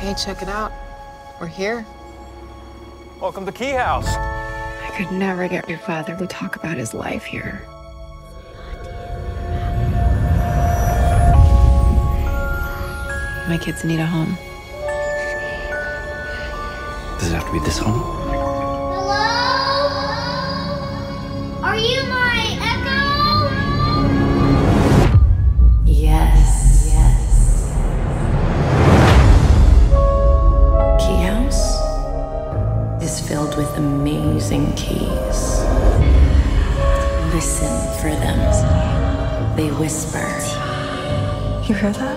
Hey, check it out. We're here. Welcome to Key House. I could never get your father to talk about his life here. My kids need a home. Does it have to be this home? Hello? Are you my echo? Yes. Key House is filled with amazing keys. Listen for them. They whisper. You hear that?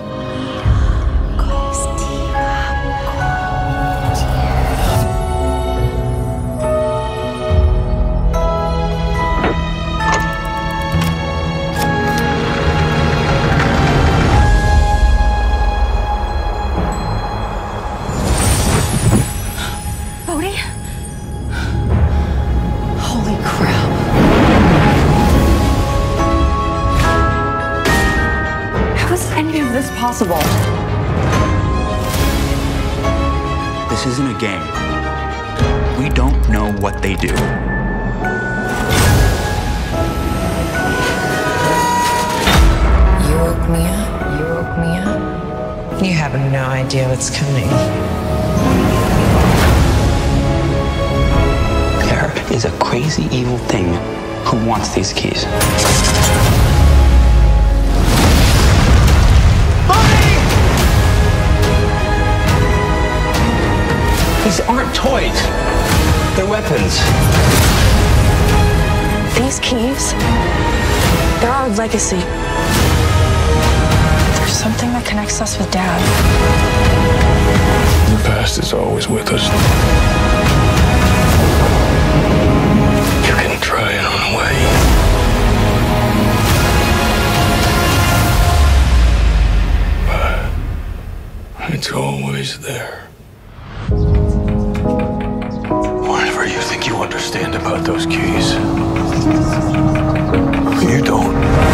Bodhi? Holy crap. How is any of this possible? This isn't a game. We don't know what they do. You woke me up. You have no idea what's coming. There is a crazy evil thing who wants these keys. These aren't toys. They're weapons. These keys, they're our legacy. There's something that connects us with Dad. The past is always with us. You can try and run away. But it's always there. Whatever you think you understand about those keys, you don't.